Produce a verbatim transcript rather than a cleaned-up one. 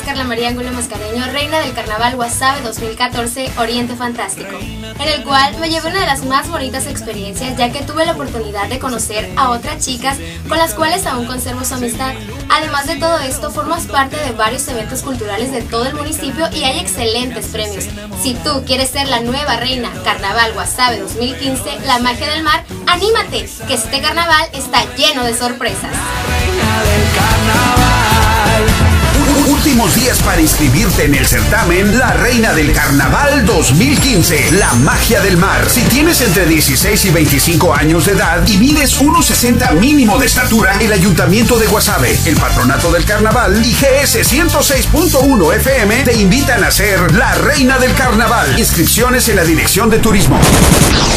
Carla María Angulo Mascareño, reina del Carnaval Guasave dos mil catorce Oriente Fantástico, en el cual me llevé una de las más bonitas experiencias, ya que tuve la oportunidad de conocer a otras chicas con las cuales aún conservo su amistad. Además de todo esto, formas parte de varios eventos culturales de todo el municipio y hay excelentes premios. Si tú quieres ser la nueva reina Carnaval Guasave dos mil quince, la magia del mar, anímate, que este carnaval está lleno de sorpresas. Últimos días para inscribirte en el certamen La Reina del Carnaval dos mil quince, la magia del mar. Si tienes entre dieciséis y veinticinco años de edad y mides uno sesenta mínimo de estatura, el Ayuntamiento de Guasave, el Patronato del Carnaval y G S ciento seis punto uno F M te invitan a ser la Reina del Carnaval. Inscripciones en la Dirección de Turismo.